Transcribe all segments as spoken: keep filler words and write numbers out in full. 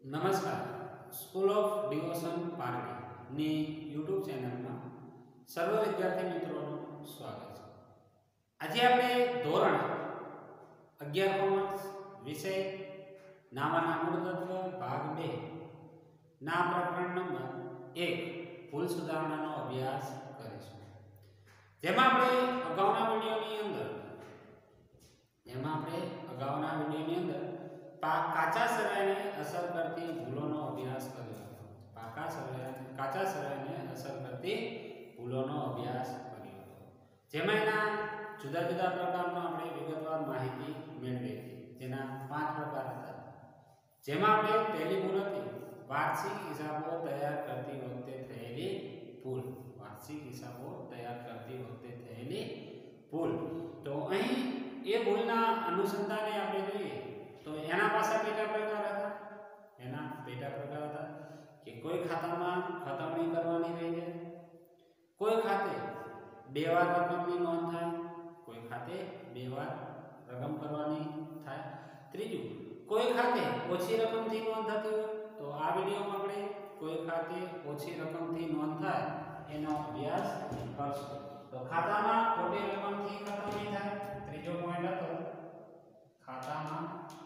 નમસ્કાર. School of devotion Pardi ની YouTube ચેનલમાં સર્વ વિદ્યાર્થી મિત્રોનું સ્વાગત છે. આજે આપણે ધોરણ અગિયાર કોમર્સ વિષય નામાના મૂળ તત્વ ભાગ બે ના પ્રકરણ નંબર એક ભૂલ સુધારણાનો અભ્યાસ કરીશું. જેમાં આપણે અગાઉના વિડીયોની અંદર જેમાં આપણે અગાઉના વિડીયોની અંદર કાચા સરાયને અસર કરતી ભૂલોનો અભ્યાસ કર્યો હતો. પાકા સરાય કાચા સરાયને અસર કરતી ભૂલોનો અભ્યાસ કર્યો હતો. જેમાં એના જુદા જુદા પ્રકારનો આપણે વિગતવાર માહિતી મેળવી હતી. જેના પાંચ પ્રકાર હતા. જેમાં આપણે પહેલી ભૂલ હતી વાર્ષિક હિસાબો તૈયાર કરતી વખતે થયેલી ભૂલ. વાર્ષિક હિસાબો તૈયાર કરતી વખતે થયેલી ભૂલ. તો અહીં એ ભૂલના અનુસંધાને આપણે જોઈએ તો એના પાછા પેટા પ્રકાર હતા. એના પેટા પ્રકાર હતા કે કોઈ ખાતામાં ખતમણી કરવાની રહી જાય, કોઈ ખાતે બે વાર રકમની નોંધ થાય, કોઈ ખાતે બે વાર રકમ કરવાની થાય. ત્રીજું, કોઈ ખાતે ઓછી રકમથી નોંધ થતી હોય તો આ વિડીયોમાં આપણે કોઈ ખાતે ઓછી રકમથી નોંધ થાય એનો અભ્યાસ કરશું. તો ખાતામાં ખોટી રકમથી ખતમણી થાય. ત્રીજો પોઈન્ટ હતો ખાતામાં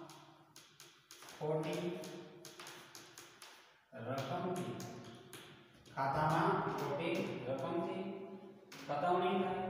ખોટી રકમથી ખાતામાં ખોટી રકમથી ખતમણી થાય.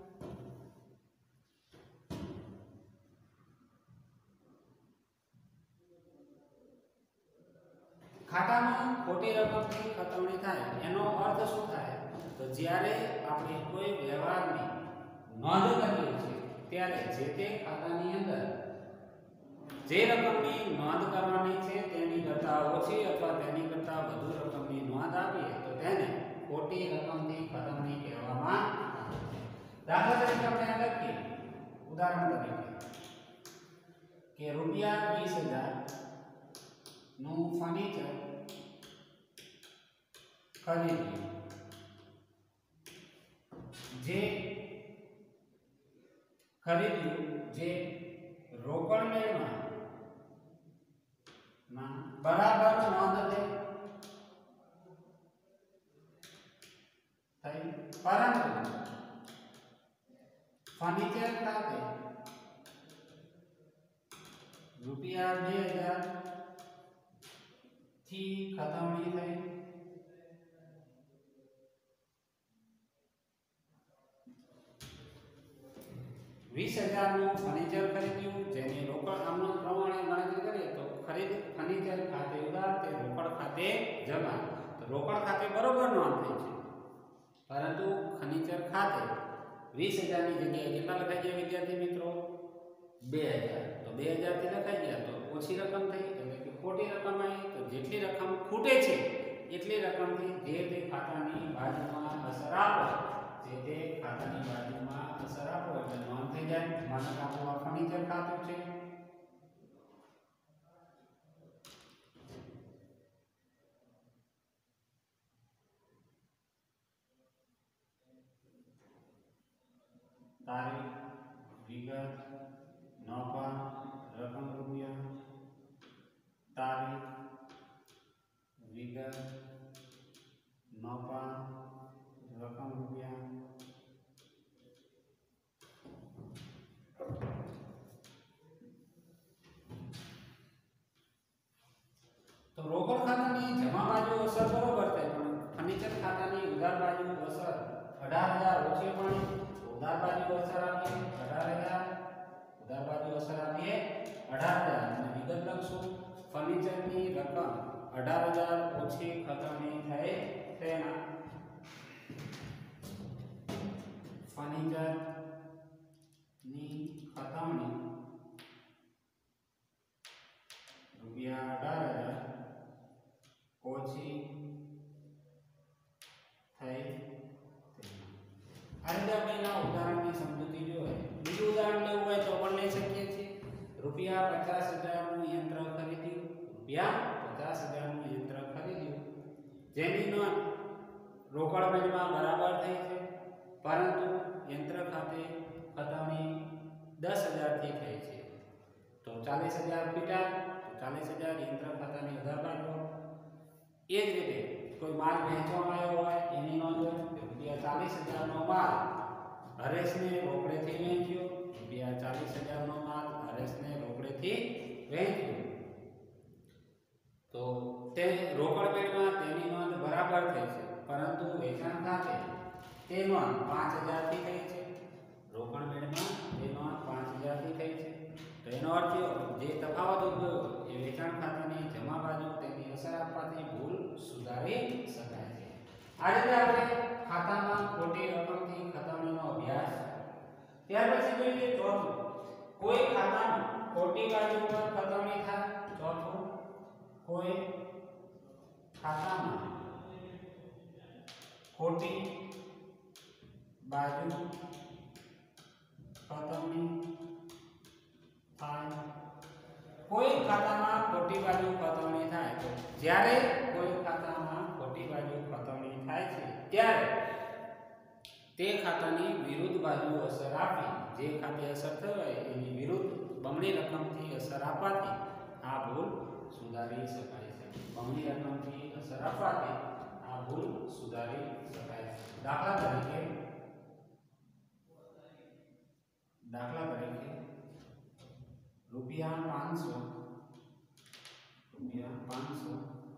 ખાતામાં ખોટી રકમથી ખતમણી થાય એનો અર્થ શું થાય? તો જ્યારે આપણે કોઈ વ્યવહારની નોંધ કરીએ છીએ ત્યારે જે તે ખાતાની અંદર જે રકમની નોંધ કરવાની છે તેની કરતાં ઓછી અથવા તેની કરતાં વધુ રકમની નોંધ આપીએ તો તેને ખોટી રકમથી ખતમણી કહેવામાં આવે છે. દાખલા તરીકે આપણે આ લખીએ, ઉદાહરણ તરીકે કે રૂપિયા વીસ હજાર નું ફર્નિચર ખરીદ્યું, જે ખરીદ્યું જે રોકડ મેળવવા બરાબર નોંધ થઈ, પરંતુ ફર્નિચર ખાતે રૂપિયા બે હજાર થી ખતમણી થઈ. વીસ હજાર નું ફર્નિચર ખરીદ્યું જેની રોકડ આમનો પ્રમાણે ગણતરી કરીએ તો ખરીદ ફર્નિચર ખાતે ઉધાર તે રોકડ ખાતે જમા. તો રોકડ ખાતે બરોબર નોંધ થઈ છે, પરંતુ ફર્નિચર ખાતે વીસ હજાર ની જગ્યાએ કેટલા લખાઈ ગયા વિદ્યાર્થી મિત્રો? બે હજાર. તો બે હજાર થી લખાઈ ગયા તો ઓછી રકમ થઈ, એટલે કે ખોટી રકમ આવી. તો જેટલી રકમ ખૂટે છે એટલી રકમથી જે તે ખાતાની બાજુમાં અસર આપો, જે તે ખાતાની બાજુમાં અસર આપો એટલે નોંધ થઈ જાય. માનો કે આપણું ફર્નિચર ખાતું છે, તારીખ, વિગત, નફા, રકમ રૂપિયા, તારીખ, વિગત, નફા, રકમ રૂપિયા. તો રોકડ ખાતાની જમા બાજુ અસર બરોબર થાય, પણ ફર્નિચર ખાતાની ઉધાર બાજુ અસર અઢાર હજાર ઓછી મળી. ઉધાર બાજુ અસર આપીએ અઢાર હજાર, ઉધાર બાજુ અસર આપીએ અઢાર હજાર અને વિગત લખશું ફર્નિચરની રકમ અઢાર હજાર ઓછી ખતમણી થઈ તેના ફર્નિચરની ખતમણી રૂપિયા અઢાર હજાર ઓછી થઈ. આ રીતે આપણે એના ઉદાહરણની સમજૂતી જોઈએ. બીજું ઉદાહરણ લેવું હોય તો પણ લઈ શકીએ છીએ. રૂપિયા પચાસ હજાર નું યંત્ર ખરીદ્યું. રૂપિયા પચાસ હજાર નું યંત્ર ખરીદ્યું જેની નોંધ રોકડ બિલમાં બરાબર થઈ છે, પરંતુ યંત્ર ખાતે ખતમણી દસ હજાર થી થઈ છે. તો ચાલીસ હજાર પીટા ચાલીસ હજાર યંત્ર ખાતાની ઉધાર બાજુ. એ જ રીતે કોઈ માલ વેચવામાં આવ્યો હોય એની નોંધ હોય કે રૂપિયા ચાલીસ હજારનો માલ હરેશને રોકડેથી વેચ્યો, રૂપિયા ચાલીસ હજારનો માલ હરેશને રોકડેથી વેચ્યો, તો તે રોકડ પેટમાં તેની નોંધ બરાબર થઈ છે, પરંતુ વેચાણ ખાતે તે નોંધ પાંચ હજાર થી થઈ છે. રોકડ પેટમાં તે નોંધ પાંચ હજાર થી થઈ છે, તો એનો અર્થ જે તફાવત ઉદ્ભવ્યો એ વેચાણ ખાતાની જમા બાજુ તેની અસર આપવાથી ભૂલ સુધારી શકાય છે. આ રીતે આપણે ખાતામાં ખોટી રકમથી ખતવણીનો અભ્યાસ. ત્યાર પછી જોઈએ ચોથું, કોઈ ખાતામાં ખોટી બાજુ પર ખતવણી થાય. ચોથું, કોઈ ખાતામાં ખોટી બાજુ ખતવણી થાય. કોઈ ખાતામાં ખોટી બાજુ ખતવણી થાય તો જ્યારે કોઈ ખાતામાં ખોટી બાજુ ખતવણી થાય છે ત્યારે તે ખાતાની વિરુદ્ધ બાજુ અસર આપી, જે ખાતે અસર થઈ હોય એની વિરુદ્ધ બમણી રકમથી અસર આપવાથી આ ભૂલ સુધારી શકાય છે. બમણી રકમથી અસર આપવાથી આ ભૂલ સુધારી શકાય છે. દાખલા તરીકે દાખલા તરીકે રૂપિયા પાંચસો રૂપિયા પાંચસો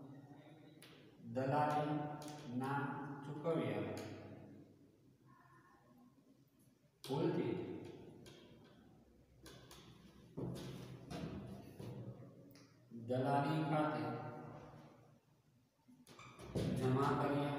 દલાલી ના ચૂકવ્યા ભૂલથી દલાલી ખાતે જમા કર્યા.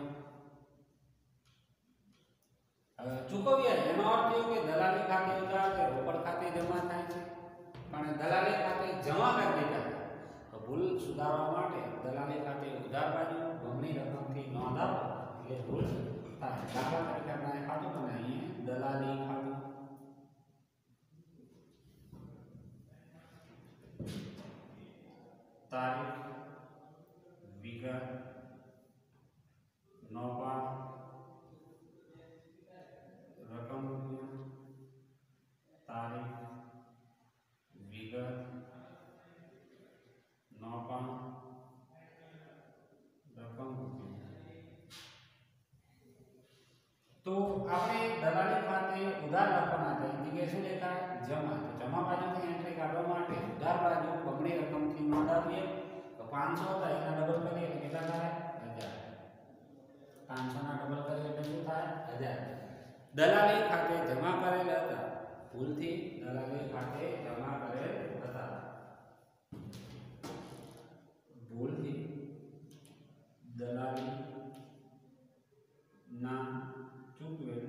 હવે ચૂકવ્યા એનો અર્થ એ કે દલાલી ખાતે ઉધાર કે રોકડ ખાતે જમા થાય છે, પણ દલાલી ખાતે જમા કરી દીધા. તો ભૂલ સુધારવા માટે દલાલી ખાતે ઉધાર બાજુ બમણી રકમથી નોંધ આપો એટલે ભૂલ થાય. દાખલા તરીકે આપણે ખાતું બનાવીએ દલાલી ખાતું. તારીખ, વિગત, નોપાન, રકમ રૂપિયા, તારીખ, વિગત, નોપાન, રકમ રૂપિયા. તો આપણે દલાલી ખાતે ઉધાર લખવાના છે, જગ્યાએ શું લેખાય? જમા. તો જમા બાજુની એન્ટ્રી કાઢવા માટે ઉધાર બાજુ બમણી રકમથી નોંધ આપીએ. તો પાંચસો હતા એના ડબલ કરીએ એટલે કેટલા થાય? હજાર. પાંચસો ના ડબલ કરીએ એટલે શું થાય? હજાર. દલાલી ખાતે જમા કરેલ હતા, ભૂલથી દલાલી ખાતે જમા કરેલ હતા, ભૂલથી દલાલી ના ચૂકવેલ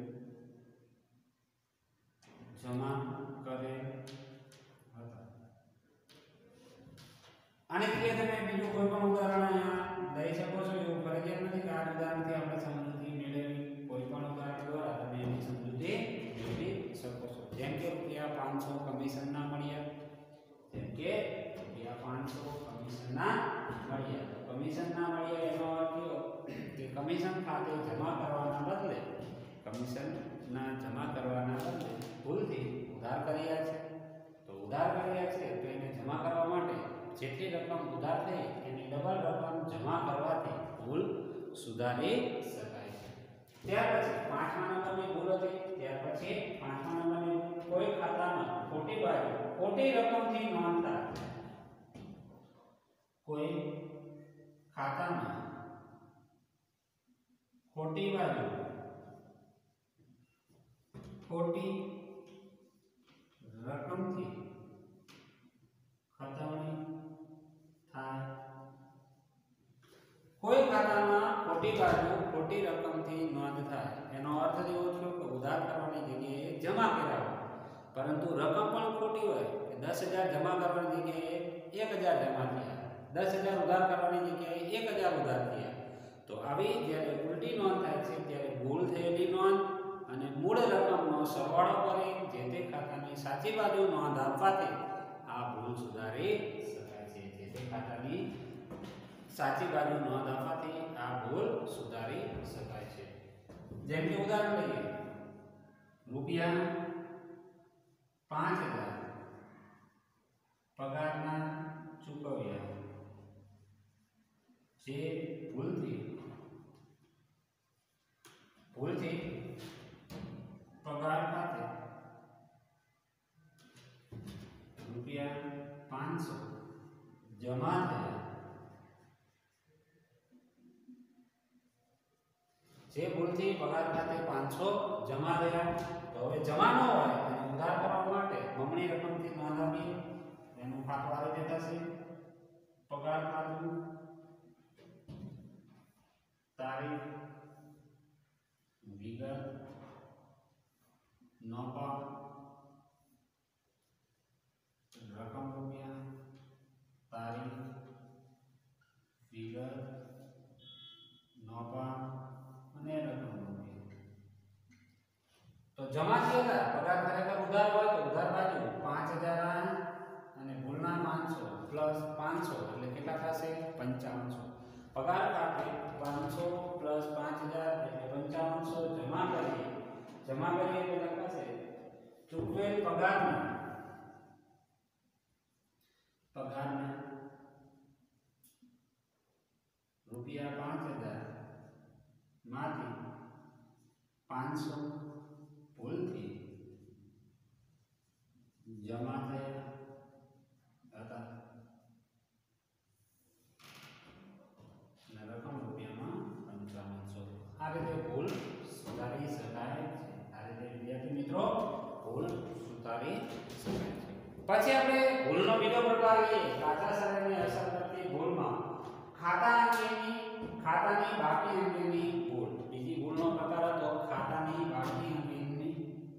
જમા કરેલ હતા. આને કે તમે બીજું કોઈ પણ ઉદાહરણ અહીંયા લઈ શકો છો, એવું ફરજિયાત નથી કે આ ઉદાહરણથી આપણે સમજૂતી મેળવી. કોઈ પણ ઉદાહરણ દ્વારા તમે એની સમજૂતી મેળવી શકો છો. જેમ કે રૂપિયા પાંચસો કમિશનના મળ્યા, જેમ કે રૂપિયા પાંચસો કમિશનના મળ્યા. તો કમિશનના મળ્યા એનો અર્થ કે કમિશન ખાતે જમા કરવાના બદલે કમિશનના જમા કરવાના બદલે ભૂલથી ઉધાર કર્યા છે. તો ઉધાર કર્યા છે તો એને જમા કરવા માટે જેટલી રકમ ઉધાર થઈ એની ડબલ રકમ જમા કરવાથી ભૂલ સુધારી શકાય છે. ત્યાર પછી પાંચમા નંબરની ભૂલ હતી. ત્યાર પછી પાંચમા નંબરની કોઈ ખાતામાં ખોટી બાજુ ખોટી રકમથી નોંધ થાય. કોઈ ખાતામાં ખોટી બાજુ ખોટી રકમથી ખતવણી થાય. કોઈ ખાતામાં ખોટી બાજુ ખોટી રકમથી નોંધ થાય એનો અર્થ એવો થયો કે ઉધાર કરવાની જગ્યાએ જમા કરાવો, પરંતુ રકમ પણ ખોટી હોય કે દસ હજાર જમા કરવાની જગ્યાએ એક હજાર જમા થયા, દસ હજાર ઉધાર કરવાની જગ્યાએ એક હજાર ઉધાર થયા. તો આવી જ્યારે ઉલટી નોંધ થાય છે ત્યારે ભૂલ થયેલી નોંધ અને મૂળ રકમનો સરવાળો કરી જે તે ખાતાની સાચી બાજુ નોંધ આપવાથી આ ભૂલ સુધારી શકાય છે. જે તે ખાતાની સાચી બાજુ નોંધ આપવાથી આ ભૂલ સુધારી શકાય છે. જેમ કે ઉદાહરણ લઈએ, રૂપિયા પાંચ હજાર પગારના ચૂકવ્યા જે ભૂલથી ભૂલથી પગાર ખાતે રૂપિયા પાંચસો જમા થયા, જે ભૂલથી પગાર ખાતે પાંચસો જમા થયા, તો હવે જમા ન હોય અને ઉધાર કરવા માટે બમણી રકમથી નોંધાવી એનું ખાતું આ રીતે થશે. પગાર ખાતું, તારીખ, વિગત, નફા, રકમ રૂપિયા, તારીખ, વિગત, નફા અને રકમ રૂપિયા. તો જમા થયેલા પગાર ખરેખર ઉધાર હોય તો ઉધાર બાજુ પાંચ હજાર અને ભૂલના પાંચસો પ્લસ પાંચસો એટલે કેટલા થશે? પંચાવનસો. પગાર ખાતે પાંચસો પ્લસ પાંચ હજાર એટલે પંચાવનસો જમા કરીએ. જમા કરીએ તો લખાશે ચૂકવેલ પગારના પગારના રૂપિયા પાંચ હજાર માંથી પાંચસો ભૂલથી જમા થયા હતા અને રકમ રૂપિયામાં પંચાવનસો. આ રીતે ભૂલ સુધારી શકાય છે. આ રીતે વિદ્યાર્થી મિત્રો ભૂલ સુધારી શકાય છે. પછી આપણે ભૂલનો બીજો પ્રકાર લઈએ, કાચા સમયને અસર કરતી ભૂલમાં ખાતા અંગેની ખાતાની બાકી અંગેની ભૂલ. બીજી ભૂલનો પ્રકાર હતો ખાતાની બાકી અંગેની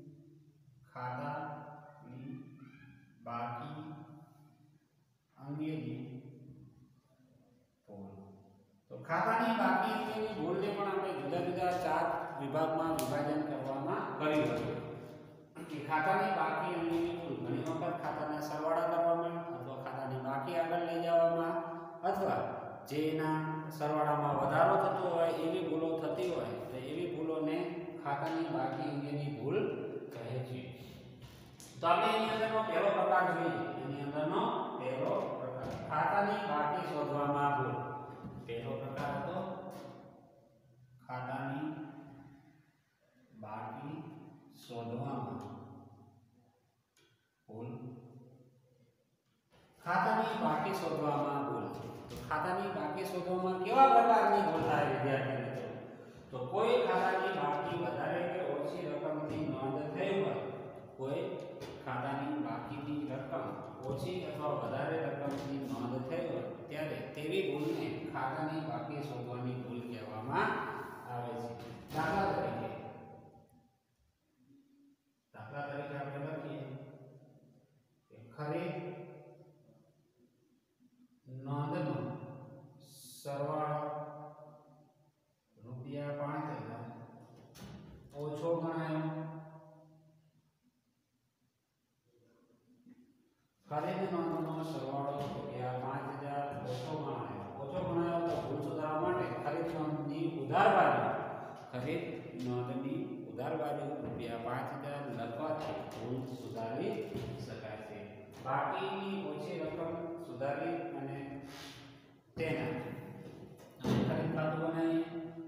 ખાતાની બાકી અંગેની ભૂલ. તો ખાતાની બાકી અંગેની ભૂલને પણ આપણે જુદા જુદા ચાર વિભાગમાં વિભાજન કરવામાં કર્યું હતું. કે ખાતાની બાકી અંગેની ભૂલ ઘણી વખત ખાતાના સરવાળા કરવામાં અથવા ખાતાની બાકી આગળ લઈ જવામાં અથવા જેના સરવાળામાં વધારો થતો હોય એવી ભૂલો થતી હોય તો એવી ભૂલોને ખાતાની બાકી અંગેની ભૂલ કહે છે. તો આપણે એની અંદરનો પહેલો પ્રકાર જોઈએ. એની અંદરનો પહેલો પ્રકાર ખાતાની બાકી શોધવામાં ભૂલ. પહેલો પ્રકાર હતો ખાતાની બાકી શોધવામાં ભૂલ. ખાતાની બાકી શોધવામાં ભૂલ. તો ખાતાની બાકી શોધવામાં કેવા પ્રકારની ભૂલ થાય વિદ્યાર્થી મિત્રો? તો કોઈ ખાતાની બાકી વધારે કે ઓછી રકમથી નોંધ થઈ હોય, કોઈ ખાતાની બાકીની રકમ ઓછી અથવા વધારે રકમથી નોંધ થઈ હોય ત્યારે તેવી ભૂલને ખાતાની બાકી શોધવાની ભૂલ કહેવામાં આવે છે. દાખલા તરીકે દાખલા તરીકે આપણે લખીએ કે ખરીદ નોંધનો સરવાળો રૂપિયા પાંચ હજાર ઓછો ગણાયો. ખરીદ નોંધનો સરવાળો રૂપિયા પાંચ હજાર ઓછો ગણાયો. ઓછો ગણાયો તો ભૂલ સુધારવા માટે ખરીદ નોંધની ઉધાર બાજુ ખરીદ નોંધની ઉધાર બાજુ રૂપિયા પાંચ હજાર લખવાથી ભૂલ સુધારી શકાય છે. બાકીની ઓછી રકમ સુધારી અને તેના ખરીદ ખાતું બનાવીએ.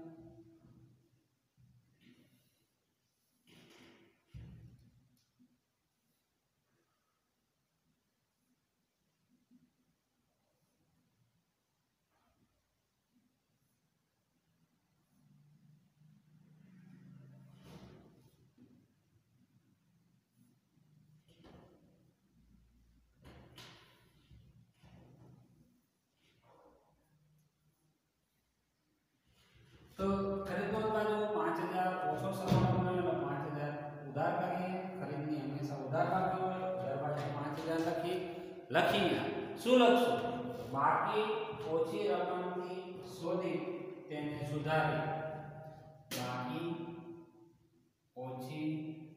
तो खरीद नोंध बाजू पांच हजार ओछो सरवाळो बनावेलो पांच हजार उधार કરીએ. ખરીદની હંમેશા ઉધાર બાકી હોય. ઉધાર બાજુ पांच हजार લખી લખીને શું લખશું? બાકી ઓછી રકમથી શોધી તેને સુધારી. બાકી ઓછી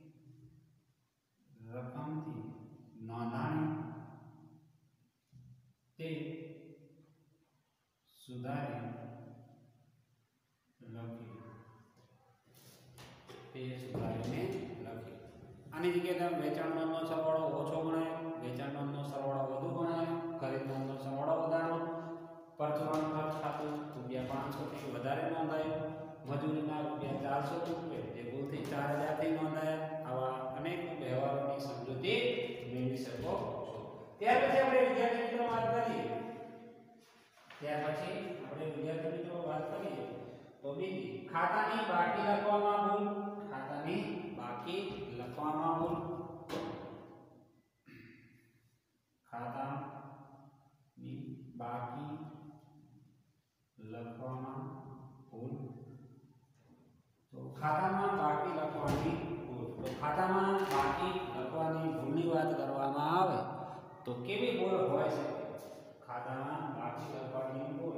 રકમથી નોંધાણી તે સુધારી લખી. તે સુધારીને લખી. આની જગ્યાએ તમે વેચાણ નોંધનો સરવાળો ઓછો ગણાયો, વેચાણ નોંધનો સરવાળો વધુ ગણાયો, ખરીદ નોંધનો સરવાળો વધારો, પરચુરણ ખર્ચ ખાતું રૂપિયા પાંચસો થી વધારે નોંધાયું, મજૂરીના રૂપિયા ચારસો રૂપિયા જે ભૂલથી ચાર હજાર થી નોંધાયા. આવા અનેક વ્યવહારોની સમજૂતી મેળવી શકો છો. ત્યાર પછી આપણે વિદ્યાર્થી મિત્રો વાત કરીએ ત્યાર પછી આપણે વિદ્યાર્થી મિત્રો વાત કરીએ તો બીજી ખાતાની બાકી લખવામાં ભૂલ. ખાતાની બાકી લખવામાં ભૂલ. ખાતાની બાકી લખવામાં ભૂલ. તો ખાતામાં બાકી લખવાની ભૂલ. તો ખાતામાં બાકી લખવાની ભૂલની વાત કરવામાં આવે તો કેવી ભૂલ હોય છે? ખાતામાં બાકી લખવાની ભૂલ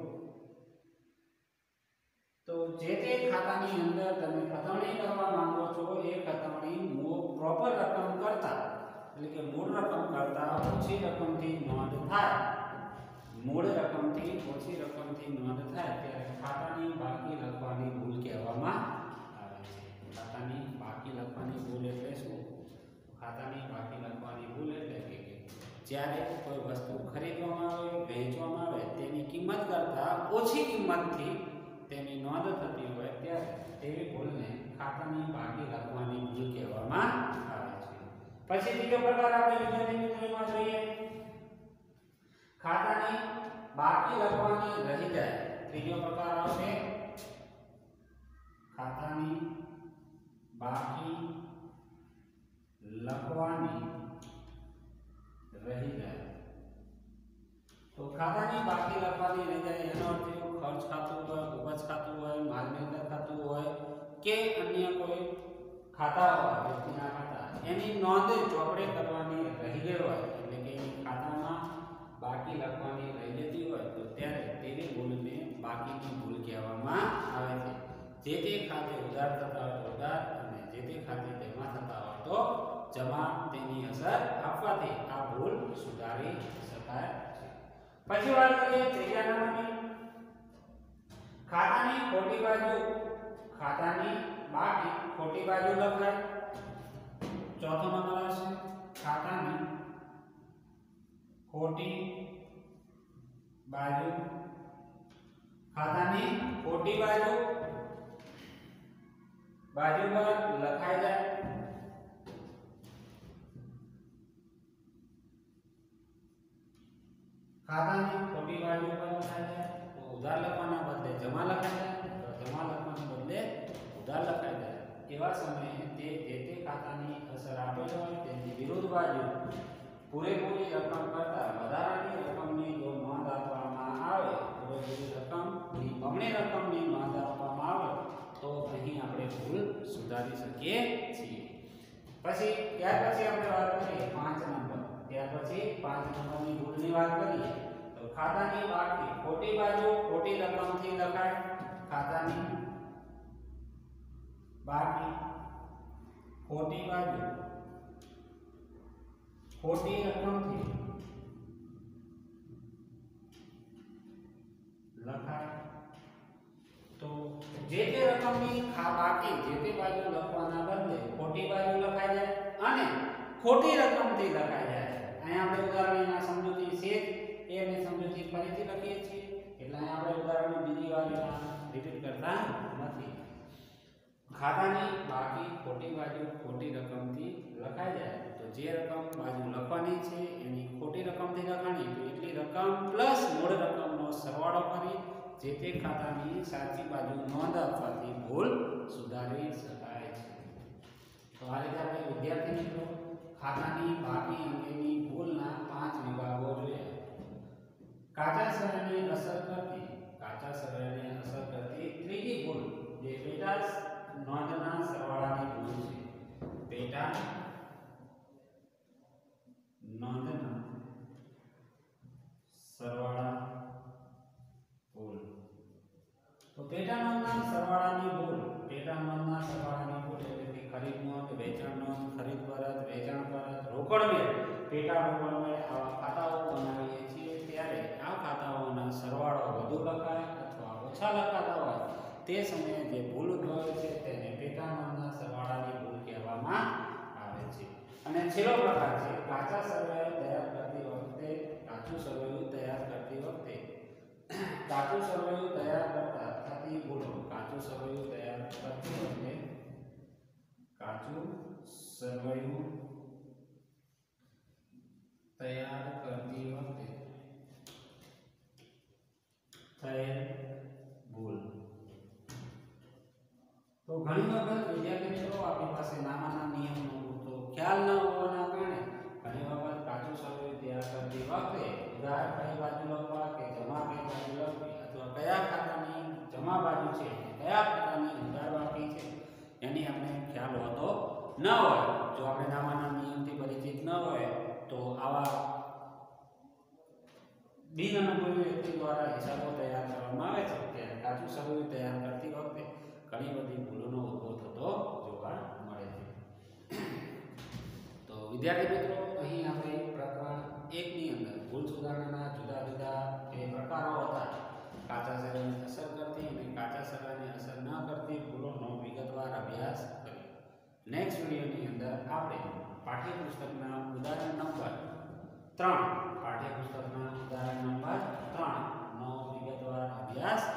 તો જે તે ખાતાની અંદર તમે ખતવણી કરવા માંગો છો એ ખતવણી પ્રોપર રકમ કરતા એટલે કે મૂળ રકમ કરતા ઓછી રકમથી નોંધ થાય, મૂળ રકમથી ઓછી રકમથી નોંધ થાય ત્યારે ખાતાની બાકી લખવાની ભૂલ કહેવામાં આવે છે. ખાતાની બાકી લખવાની ભૂલ એટલે શું? ખાતાની બાકી લખવાની ભૂલ એટલે કે જ્યારે કોઈ વસ્તુ ખરીદવામાં આવે, વેચવામાં આવે તેની કિંમત કરતાં ઓછી કિંમતથી તેની નોંધ થતી હોય ત્યારે તેવી ભૂલને ખાતાની બાકી લખવાની ભૂલ કહેવામાં આવે છે. પછી બીજો પ્રકાર આપણે વિદ્યાર્થી મિત્રોમાં જોઈએ ખાતાની બાકી લખવાની રહી જાય. ત્રીજો પ્રકાર આવશે ખાતાની બાકી લખવાની રહી જાય. તો ખાતાની બાકી લખવાની રહી જાય એનો અર્થ એવો ખર્ચ ખાતું હોય, ઉપજ ખાતું હોય, માલ મિલકત ખાતું હોય કે અન્ય કોઈ ખાતા હોય વ્યક્તિના ખાતા એની નોંધ ચોપડે કરવાની રહી ગઈ હોય એટલે કે એની ખાતામાં બાકી લખવાની રહી જતી હોય તો ત્યારે તેવી ભૂલને બાકીની ભૂલ કહેવામાં આવે છે. જે તે ખાતે ઉધાર થતા હોય તો ઉધાર અને જે તે ખાતે જમા થતા હોય તો જમા તેની અસર આપવાથી આ ભૂલ સુધારી શકાય છે. પછી વાત કરીએ ત્રીજા નંબરની ખાતાની ખોટી બાજુ. ખાતાની બાકી ખોટી બાજુ લખાય. ચોથો નંબર આવશે ખાતાની ખોટી બાજુ. ખાતાની ખોટી બાજુ બાજુ પર લખાઈ જાય. ખાતાની ખોટી બાજુ પર લખાઈ જાય તો ઉધાર લખવાના બદલે જમા લખાઈ જાય, તો જમા લખવાના બદલે ઉધાર લખાઈ જાય. એવા સમયે તે જે તે ખાતાની અસર આપેલ હોય તેની વિરુદ્ધ બાજુ પૂરેપૂરી રકમ કરતાં વધારાની રકમની જો નોંધ આપવામાં આવે, પૂરેપૂરી રકમની બમણી રકમની નોંધ આપવામાં આવે તો અહીં આપણે ભૂલ સુધારી શકીએ છીએ. પછી ત્યાર પછી આપણે વાત કરીએ પાંચ નંબર. ત્યાર પછી પાંચ નંબરની ભૂલની વાત કરીએ તો ખાતાની બાકી ખોટી બાજુ ખોટી રકમથી લખાય. ખાતાની બાકી ખોટી બાજુ ખોટી રકમથી લખાય. તો જે તે રકમની બાકી જે તે બાજુ લખવાના બદલે ખોટી બાજુ લખાઈ જાય અને ખોટી રકમથી લખાઈ જાય. અહીંયા આપણે ઉદાહરણના સમજૂતી છે એને સમજૂતી ફરીથી લખીએ છીએ એટલે અહીંયા આપણે ઉદાહરણ બીજી વાર રિપીટ કરતા નથી. ખાતાની બાકી ખોટી બાજુ ખોટી રકમથી લખાઈ જાય તો જે રકમ બાજુ લખવાની છે એની ખોટી રકમથી લખાણી તો એટલી રકમ પ્લસ મૂળ રકમનો સરવાળો કરી જે તે ખાતાની સાચી બાજુ નોંધ આપવાથી ભૂલ સુધારી શકાય છે. તો આ રીતે આપણે વિદ્યાર્થી મિત્રો ખાતાની બાકી અંગેની ભૂલના પાંચ વિભાગો જોયા. કાચા શરણને અસર કરતી કાચા શરણને અસર કરતી ત્રીજી ભૂલ જે પેટા નોંધના સરવાળાની ભૂલ છે. પેટા નોંધના સરવાળા ભૂલ. તો પેટા નોંધના સરવાળાની ભૂલ પેટા નોંધના સરવાળાની ભૂલ એટલે કે ખરીદ નોંધ, વેચાણ નોંધ, ખરીદ પરત, વેચાણ પરત, રોકડ વેર, પેટા રોકડ વેર આવા ખાતાઓ બનાવીએ છીએ ત્યારે આ ખાતાઓના સરવાળો વધુ લખાય અથવા ઓછા લખાતા હોય તે સમયે જે ભૂલ ઉદ્ભવે છે તેને પેટા નોંધના સરવાળાની ભૂલ કહેવામાં આવે છે. અને છેલ્લો પ્રકાર છે કાચા સરવૈયું તૈયાર કરતી વખતે કાચું સરવૈયું તૈયાર કરતી વખતે કાચું સરવૈયું તૈયાર સરવૈયું તૈયાર કરતી વખતે કાચું સરવૈયું તૈયાર કરતી વખતે થયેલ ભૂલ. તો ઘણી વખત વિદ્યાર્થી મિત્રો આપણી પાસે નાના નિયમનો પૂરતો ખ્યાલ ન હોવાના કારણે ઘણી વખત કાચું સરવૈયું તૈયાર કરતી વખતે ઉધાર કઈ બાજુ લખવા કે જમા કઈ બાજુ લખવી અથવા કયા ખાતાની જમા બાજુ છે કયા ખાતાની ઉધાર બાકી છે એની આપણે ખ્યાલ હોતો ન હોય. જો આપણે નાના નિયમથી પરિચિત ન હોય તો આવા બિન અનુભવી વ્યક્તિ દ્વારા હિસાબો તૈયાર કરવામાં આવે છે ત્યારે કાચું સરવૈયું તૈયાર કરતી વખતે ઘણી બધી ભૂલોનો ઉદ્ભવ થતો જોવા મળે છે. તો વિદ્યાર્થી મિત્રો અહીં આપણે પ્રકરણ એક ની અંદર ભૂલ સુધારણાના જુદા જુદા જે પ્રકારો હતા કાચા સરવૈયાને અસર કરતી અને કાચા સરવૈયાને અસર ન કરતી ભૂલોનો વિગતવાર અભ્યાસ કર્યો. નેક્સ્ટ વિડીયોની અંદર આપણે પાઠ્યપુસ્તકના ઉદાહરણ નંબર ત્રણ પાઠ્યપુસ્તકના ઉદાહરણ નંબર ત્રણ નો વિગતવાર અભ્યાસ